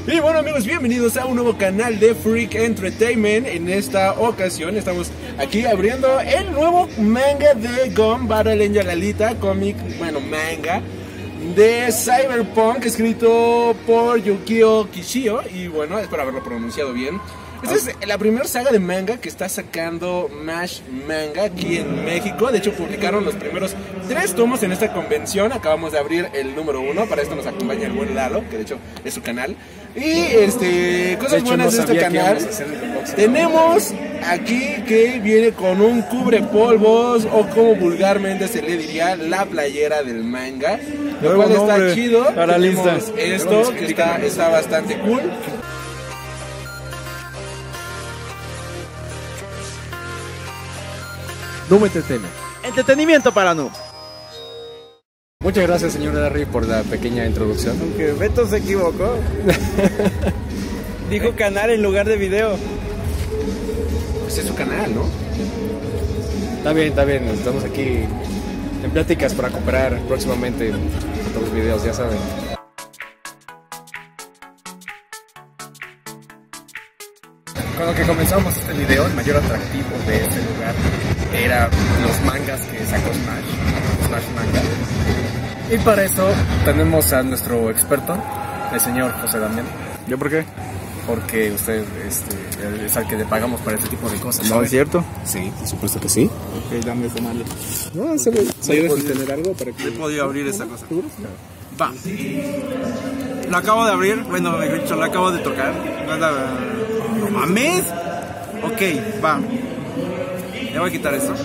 Y bueno amigos, bienvenidos a un nuevo canal de Freak Entertainment. En esta ocasión estamos aquí abriendo el nuevo manga de Gun Battle Angel Alita, cómic, bueno, manga de Cyberpunk, escrito por Yukio Kishio. Y bueno, espero haberlo pronunciado bien. Esta es la primera saga de manga que está sacando Mash Manga aquí en México. De hecho, publicaron los primeros 3 tomos en esta convención. Acabamos de abrir el número 1. Para esto nos acompaña el buen Lalo, que de hecho es su canal. Y cosas buenas de este canal. Tenemos aquí que viene con un cubrepolvos, o como vulgarmente se le diría, la playera del manga. Lo cual está chido. Para Tenemos esto que está bastante cool. Noob Entertainment. Entretenimiento para noob. Muchas gracias, señor Larry, por la pequeña introducción. Aunque Beto se equivocó. Dijo canal en lugar de video. Pues es su canal, ¿no? Está bien. Estamos aquí en pláticas para comprar próximamente otros videos, ya saben. Con lo que comenzamos este video, el mayor atractivo de este lugar era los mangas que sacó Smash Manga. Y para eso tenemos a nuestro experto, el señor José Damián. ¿Yo por qué? Porque usted es al que le pagamos para ese tipo de cosas. ¿No es cierto? Sí, por supuesto que sí. Ok, dame esa madre. No, se ve. ¿Puedes tener algo para que... He podido abrir esta cosa. Va. Lo acabo de abrir, bueno, mejor dicho, lo acabo de tocar. ¿No mames? Ok, va. Le voy a quitar esto.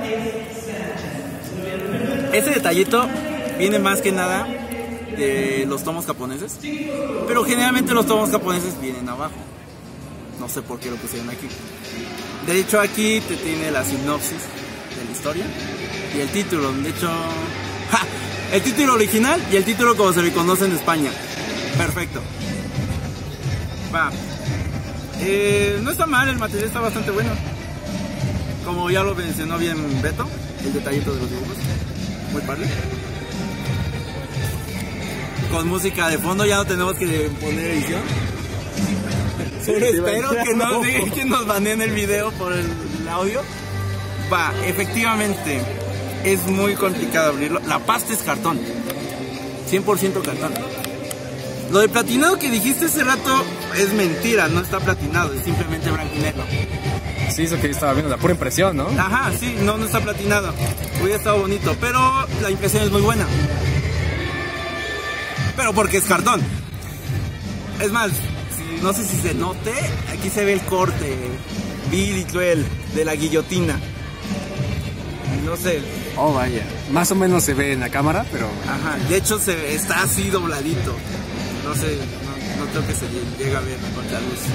Ese detallito viene más que nada de los tomos japoneses, pero generalmente los tomos japoneses vienen abajo. No sé por qué lo pusieron aquí. De hecho, aquí te tiene la sinopsis de la historia y el título. De hecho, ¡ja! El título original y el título como se le conoce en España. Perfecto. Va. No está mal, el material está bastante bueno. Como ya lo mencionó bien Beto, el detallito de los dibujos. Muy padre. Con música de fondo, ya no tenemos que poner edición. Solo espero que nos baneen el video por el audio. Va, efectivamente, es muy complicado abrirlo. La pasta es cartón, 100% cartón. Lo de platinado que dijiste hace rato es mentira, no está platinado, es simplemente blanco y negro. Sí, eso que yo estaba viendo, la pura impresión, ¿no? Ajá, sí, no está platinado. Hubiera estado bonito, pero la impresión es muy buena. Pero porque es cartón. Es más, no sé si se note, aquí se ve el corte vil y cruel de la guillotina. No sé. Oh, vaya. Más o menos se ve en la cámara, pero... Ajá, de hecho está así dobladito. No sé, no creo que se llegue a ver con la luz.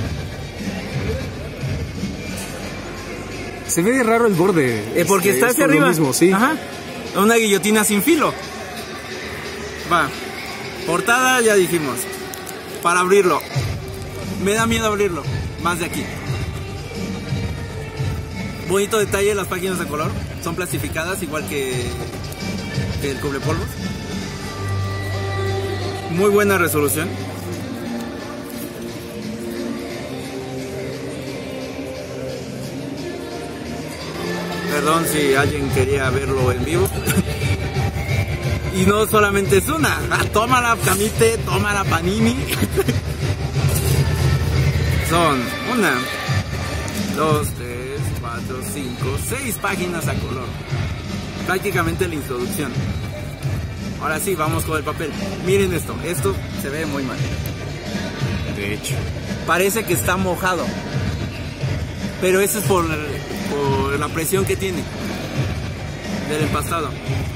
Se ve raro el borde. Porque está hacia arriba. Lo mismo, sí. Ajá. Una guillotina sin filo. Va. Portada ya dijimos. Para abrirlo. Me da miedo abrirlo. Más de aquí. Bonito detalle, las páginas de color. Son plastificadas igual que el cubrepolvos. Muy buena resolución. Perdón si alguien quería verlo en vivo. Y no solamente es una. Tómala Kamite, tómala Panini. Son 1, 2, 3, 4, 5, 6 páginas a color. Prácticamente la introducción. Ahora sí, vamos con el papel. Miren esto se ve muy mal. De hecho. Parece que está mojado. Pero eso es por la presión que tiene del empastado.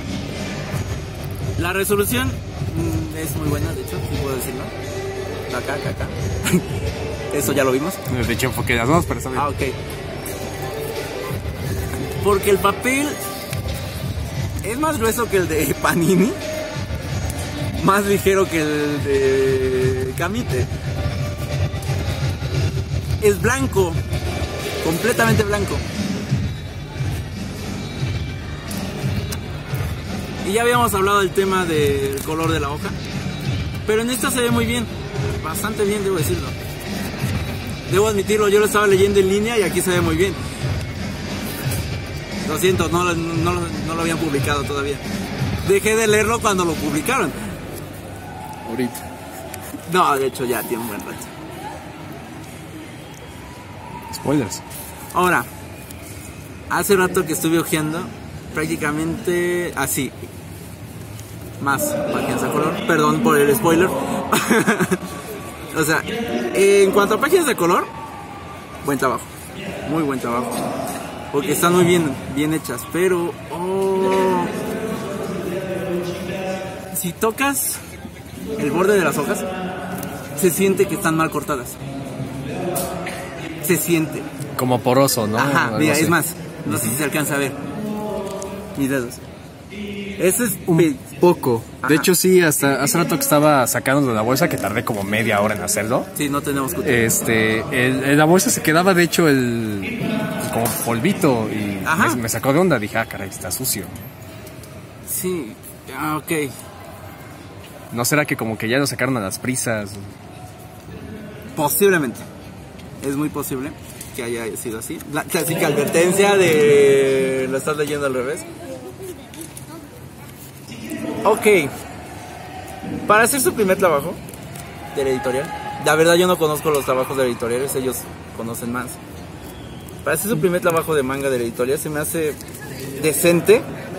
La resolución es muy buena, de hecho, si puedo decirlo. Acá. Eso ya lo vimos. De hecho enfoqué las dos, pero está bien. Ah, ok. Porque el papel es más grueso que el de Panini, más ligero que el de Kamite. Es blanco, completamente blanco. Y ya habíamos hablado del tema del color de la hoja, pero en esta se ve muy bien. bastante bien, debo decirlo. Debo admitirlo, yo lo estaba leyendo en línea y aquí se ve muy bien. Lo siento, no lo habían publicado todavía. Dejé de leerlo cuando lo publicaron. Ahorita. No, de hecho ya tiene un buen rato. Spoilers. Ahora, hace rato que estuve hojeando, prácticamente así. Más páginas a color, perdón por el spoiler. O sea, en cuanto a páginas de color, buen trabajo, muy buen trabajo. Porque están muy bien hechas, pero si tocas el borde de las hojas, se siente que están mal cortadas. Se siente. Como poroso, ¿no? Ajá, Algo mira, así. es más, no sé si se alcanza a ver mis dedos. Ese es Un poco. Ajá. De hecho, sí, hasta hace rato que estaba sacando de la bolsa, que tardé como media hora en hacerlo. Sí, no tenemos cuchillo. En la bolsa se quedaba, de hecho, como polvito. Y Ajá. me sacó de onda. Dije, ah, caray, está sucio. Sí, ok. ¿No será que como que ya lo sacaron a las prisas? Posiblemente. Es muy posible que haya sido así. La clásica advertencia de lo estás leyendo al revés. Ok. Para hacer su primer trabajo de la editorial, la verdad yo no conozco los trabajos de editoriales, ellos conocen más. Para hacer su primer trabajo de manga de la editorial se me hace decente.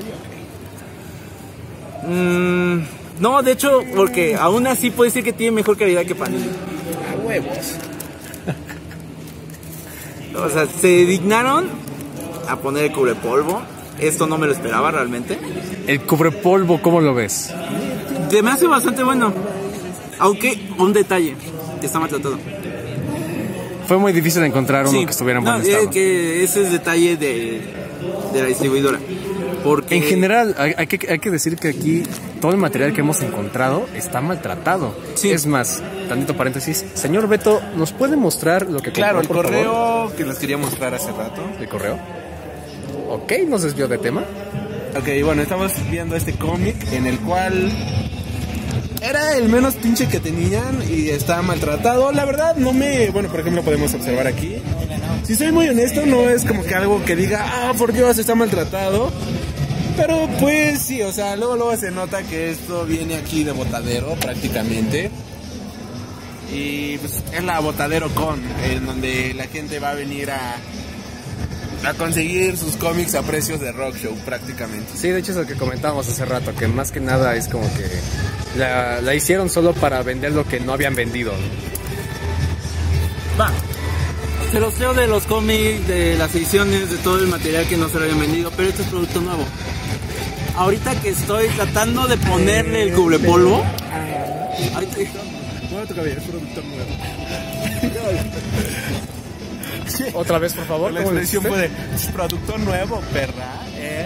No, de hecho, porque aún así puede decir que tiene mejor calidad que Panini. A huevos. O sea, se dignaron a poner el cubrepolvo. Esto no me lo esperaba realmente. El cubrepolvo, ¿cómo lo ves? Se me hace bastante bueno. Aunque un detalle que está maltratado. Fue muy difícil encontrar uno que estuviera en buen estado. Que ese es detalle de la distribuidora. Porque En general, hay que decir que aquí todo el material que hemos encontrado está maltratado. Sí. Es más, tantito paréntesis. Señor Beto, ¿nos puede mostrar lo que Claro, el compró, por favor? correo que les quería mostrar hace rato. ¿El correo? Ok, nos desvió de tema. Ok, bueno, estamos viendo este cómic en el cual era el menos pinche que tenían y está maltratado. La verdad, bueno, por ejemplo, podemos observar aquí. Si soy muy honesto, no es como que algo que diga, ah, por Dios, está maltratado. Pero pues sí, o sea, luego se nota que esto viene aquí de Botadero prácticamente. Y pues es la Botadero Con, en donde la gente va a venir a conseguir sus cómics a precios de Rock Show prácticamente. Sí, de hecho es lo que comentábamos hace rato, que más que nada es como que la hicieron solo para vender lo que no habían vendido, ¿no? va. Se los leo de los cómics, de las ediciones, de todo el material que no se lo habían vendido, pero este es producto nuevo. Ahorita que estoy tratando de ponerle el cubrepolvo. Ahorita, Bueno, tu cabello, es producto nuevo. Otra vez, por favor. La ¿cómo le expresión hiciste? puede, es producto nuevo, perra.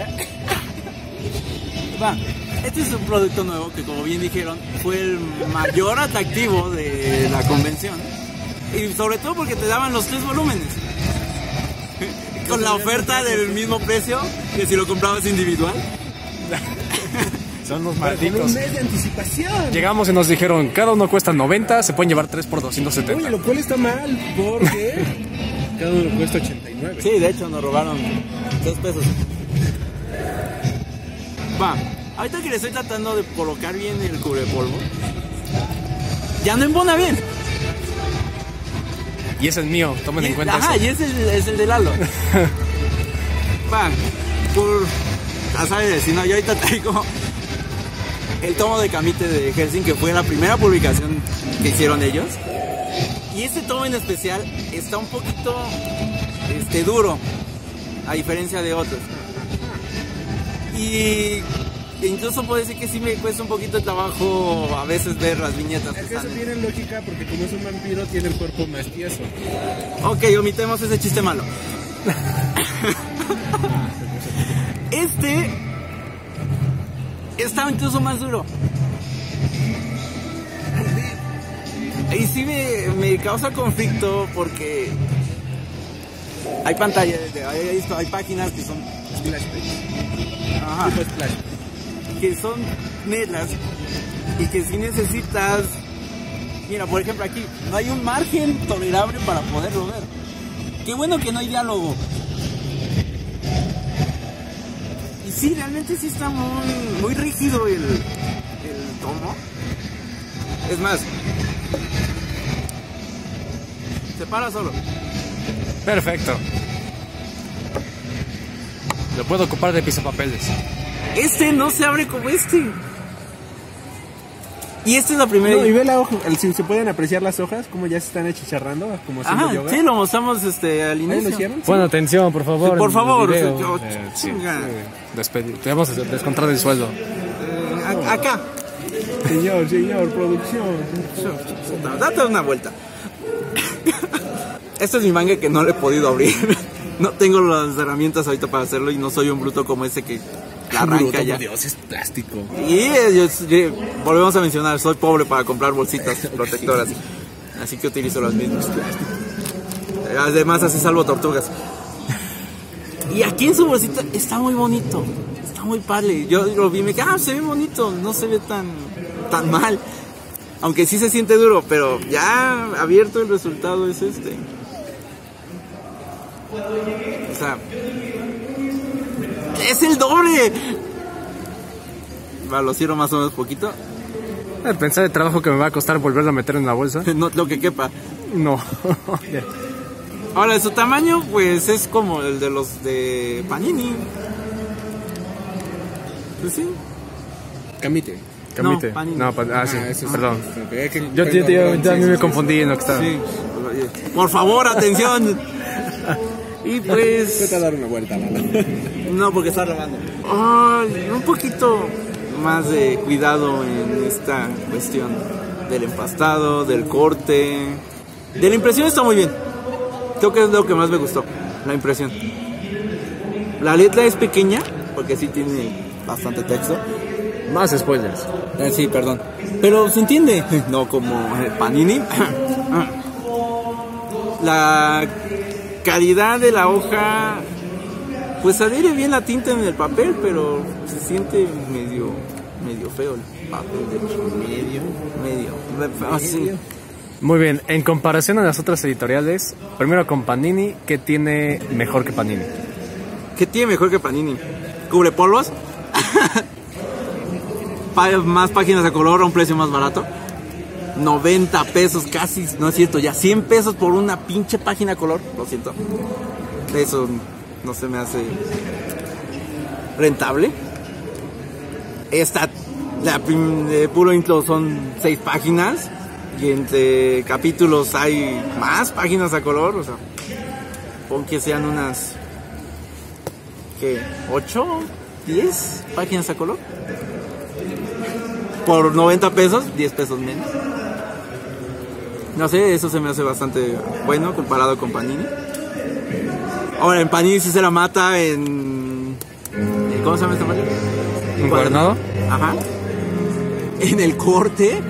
va. Este es un producto nuevo que, como bien dijeron, fue el mayor atractivo de la convención. Y sobre todo porque te daban los 3 volúmenes. Con la oferta del mismo precio que si lo comprabas individual. Son los Con malditos. un mes de anticipación. Llegamos y nos dijeron, cada uno cuesta 90, se pueden llevar 3 por 270. Oye, lo cual está mal, porque cada uno cuesta 89. Sí, de hecho nos robaron 2 pesos. Va, ahorita que le estoy tratando de colocar bien el cubrepolvo, ya no embona bien. Y ese es mío, tomen en cuenta Ajá, eso. y es el de Lalo. Va, por... Ya sabes, si no, yo ahorita traigo el tomo de Camite de Helsing, que fue la primera publicación que hicieron ellos. Y este tomo en especial está un poquito duro, a diferencia de otros. Y incluso puedo decir que sí me cuesta un poquito de trabajo a veces ver las viñetas. Es que eso tiene lógica porque como es un vampiro tiene el cuerpo más tieso. Ok, omitemos ese chiste malo. Este está incluso más duro. Y sí me causa conflicto porque hay pantallas, hay páginas que son Splash page. ajá, Tipo splash. que son negras y que si necesitas Mira, por ejemplo, aquí no hay un margen tolerable para poderlo ver. Qué bueno que no hay diálogo. Y sí, realmente sí está muy rígido el tomo. Es más, se para solo. Perfecto. Lo puedo ocupar de pisapapeles. Este no se abre como este. Y esta es la primera. No, y ve la hoja, si se pueden apreciar las hojas, como ya se están achicharrando, como haciendo Ajá, yoga. sí, lo mostramos al ¿Ahí inicio. lo hicieron? Pon atención, por favor. Sí, por en favor, el video. yo- Sí, chinga. Te vamos a descontar el sueldo. Acá. Señor, producción. Date una vuelta. Este es mi manga que no le he podido abrir. No tengo las herramientas ahorita para hacerlo y no soy un bruto como ese que la arranca ya. Dios, es plástico. Y volvemos a mencionar, soy pobre para comprar bolsitas protectoras. Así que utilizo las mismas. Además así salvo tortugas. Y aquí en su bolsita está muy bonito. Está muy padre. Yo lo vi y me dije, se ve bonito. No se ve tan mal. Aunque sí se siente duro, pero ya abierto el resultado es este. O sea, es el doble. Va, lo cierro más o menos poquito. Pensar el trabajo que me va a costar volverlo a meter en la bolsa. No lo que quepa. No. Ahora, su tamaño, pues es como el de los de Panini. Pues sí. Camite. Camite. No, Panini. No, sí, eso es- perdón. Es que- Yo también me confundí en lo que estaba. Sí. Por favor, atención. Y Vete pues. a dar una vuelta, Lalo. No, porque está robando. Ay, un poquito más de cuidado en esta cuestión del empastado, del corte. De la impresión está muy bien. Creo que es lo que más me gustó, la impresión. La letra es pequeña, porque sí tiene bastante texto. Más spoilers. Sí, perdón. Pero se entiende. No como Panini. La calidad de la hoja, pues adhiere bien la tinta en el papel, pero se siente medio feo el papel, de hecho. Medio. Así. Muy bien, en comparación a las otras editoriales, primero con Panini, ¿qué tiene mejor que Panini? ¿Qué tiene mejor que Panini? ¿Cubre polvos? Más páginas a color a un precio más barato. 90 pesos casi, no es cierto, ya 100 pesos por una pinche página a color. Lo siento. Eso no se me hace rentable. Esta, de puro intro son 6 páginas. Y entre capítulos hay más páginas a color. O sea, pon que sean unas, ¿qué? ¿8? ¿10 páginas a color? Por 90 pesos, 10 pesos menos. No sé, eso se me hace bastante bueno comparado con Panini. Ahora, en Panini sí se la mata en... ¿Cómo se llama esta página? ¿Encuadernado? Ajá. En el corte.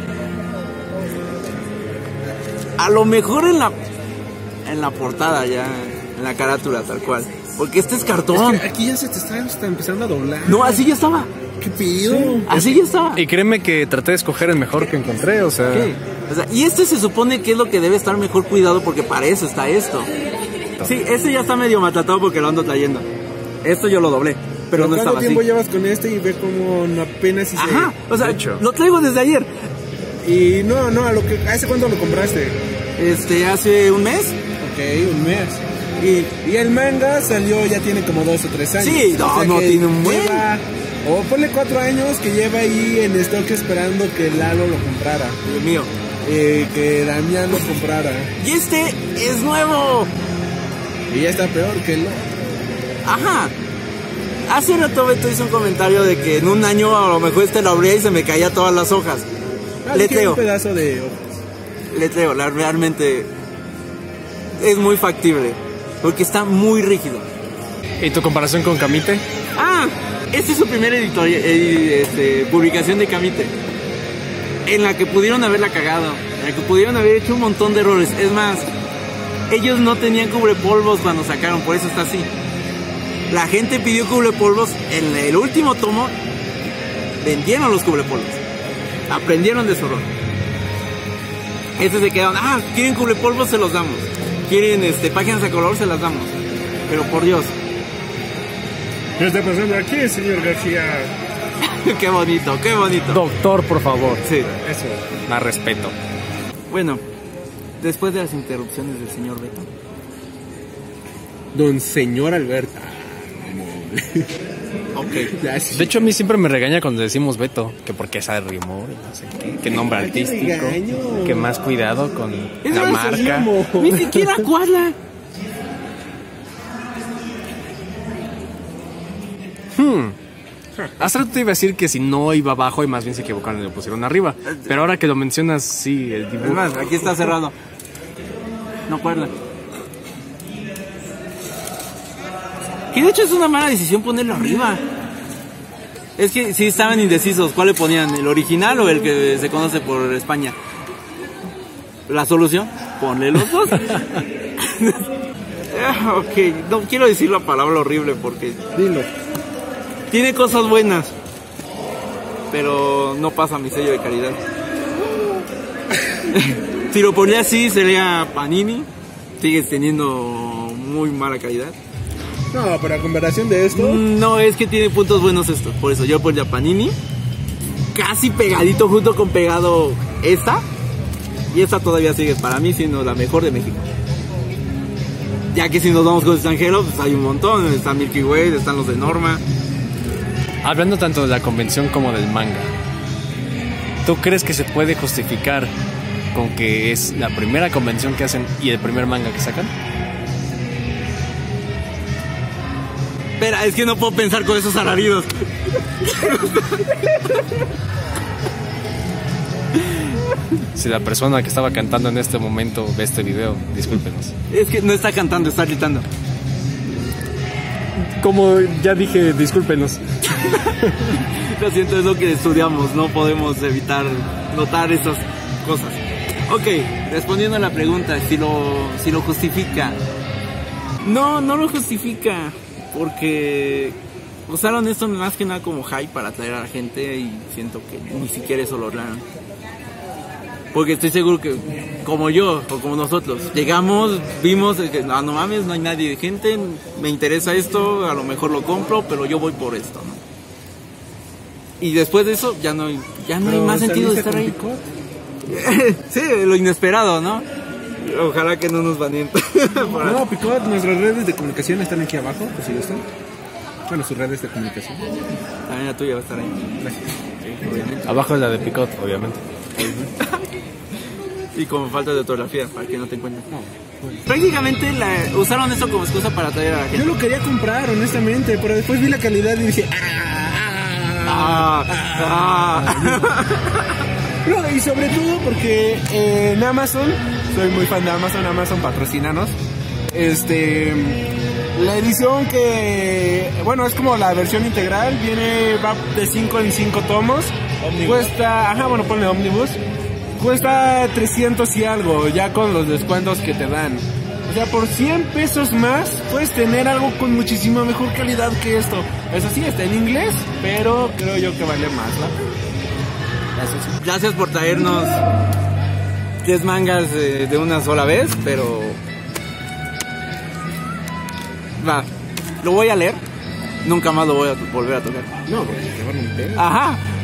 A lo mejor en la portada ya, en la carátula tal cual. Porque este es cartón. Es que aquí ya se te está empezando a doblar. No, así ya estaba. ¿Qué pido? Así ya estaba. Y créeme que traté de escoger el mejor que encontré, o sea... Sí. O sea, y este se supone que es lo que debe estar mejor cuidado porque para eso está esto. Sí, este ya está medio maltratado porque lo ando trayendo. Esto yo lo doblé, pero no ¿Cuánto estaba así. tiempo llevas con este y ve como apenas si se... Ajá, o sea, De hecho. lo traigo desde ayer. Y no, ¿hace cuánto lo compraste? Hace un mes. Ok, un mes. Y el manga salió, ya tiene como 2 o 3 años. Sí, no que tiene un buen. O ponle 4 años que lleva ahí en stock esperando que Lalo lo comprara. Dios mío. Que Damián lo comprara. Y este es nuevo. Y ya está peor que lo... Ajá. Hace rato Beto hizo un comentario de que en un año a lo mejor lo abría y se me caía todas las hojas. Letreo. Un pedazo de hojas. Letreo, realmente es muy factible. Porque está muy rígido. ¿Y tu comparación con Camite? Esta es su primera publicación de Camite. En la que pudieron haberla cagado. En la que pudieron haber hecho un montón de errores. Es más, ellos no tenían cubrepolvos cuando sacaron, por eso está así. La gente pidió cubrepolvos. En el último tomo vendieron los cubrepolvos. Aprendieron de su error. Estos se quedaron, quieren cubrepolvos, se los damos. Quieren páginas a color, se las damos. Pero por Dios. ¿Qué está pasando aquí, señor García? Qué bonito, qué bonito. Doctor, por favor. Sí. Eso. Más respeto. Bueno, después de las interrupciones del señor Beto. Don señor Alberto. Ok. Ya, sí. De hecho, a mí siempre me regaña cuando decimos Beto, que porque esa rimó, no sé qué, que nombre artístico, regaño. que más cuidado con Es la más, marca. Ni siquiera cuadra. Hace rato te iba a decir que si no iba abajo y más bien se equivocaron y lo pusieron arriba. Pero ahora que lo mencionas, sí, el dibujo. Es más, aquí está cerrado. No cuadra. Que de hecho es una mala decisión ponerlo arriba. Es que sí estaban indecisos. ¿Cuál le ponían? ¿El original o el que se conoce por España? La solución, ponle los dos. Ok, no quiero decir la palabra horrible porque Dilo. tiene cosas buenas, pero no pasa mi sello de calidad. Si lo ponía así sería Panini. Sigues teniendo muy mala calidad. No, pero a comparación de esto. No, es que tiene puntos buenos esto. Por eso yo ponía Panini. Casi pegadito junto con pegado esta. Y esta todavía sigue para mí siendo la mejor de México. Ya que si nos vamos con extranjeros, pues hay un montón. Está Milky Way, están los de Norma. Hablando tanto de la convención como del manga, ¿tú crees que se puede justificar con que es la primera convención que hacen y el primer manga que sacan? Espera, es que no puedo pensar con esos alaridos. Si la persona que estaba cantando en este momento ve este video, discúlpenos. Es que no está cantando, está gritando. Como ya dije, discúlpenos. Lo siento, es lo que estudiamos. No podemos evitar notar esas cosas. Ok, respondiendo a la pregunta, si lo justifica. No lo justifica. Porque usaron esto más que nada como hype para atraer a la gente y siento que ni siquiera eso lograron. Porque estoy seguro que como yo o como nosotros llegamos, vimos que no mames, no hay nadie de gente, me interesa esto, a lo mejor lo compro, pero yo voy por esto, ¿no? Y después de eso ya no hay más sentido de estar ahí. Sí, lo inesperado, ¿no? Ojalá que no nos baneen. No, Picot, nuestras redes de comunicación están aquí abajo, por si gustan. Bueno, sus redes de comunicación. También la tuya va a estar ahí. Gracias. Sí, obviamente. Abajo es la de Picot, obviamente. Y como falta de ortografía, para que no te encuentren. Prácticamente usaron esto como excusa para atraer a la Yo gente. lo quería comprar, honestamente, pero después vi la calidad y dije... No, y sobre todo porque en Amazon, soy muy fan de Amazon patrocínanos. La edición que, bueno, es como la versión integral, va de 5 en 5 tomos. Omnibus. Cuesta, ponle Omnibus. Cuesta 300 y algo, ya con los descuentos que te dan. O sea, por 100 pesos más puedes tener algo con muchísima mejor calidad que esto. Eso sí, está en inglés, pero creo yo que vale más, ¿no? Gracias por traernos 10 mangas de una sola vez, pero... Va, lo voy a leer. Nunca más lo voy a volver a tocar. No, porque te van a meter. Ajá,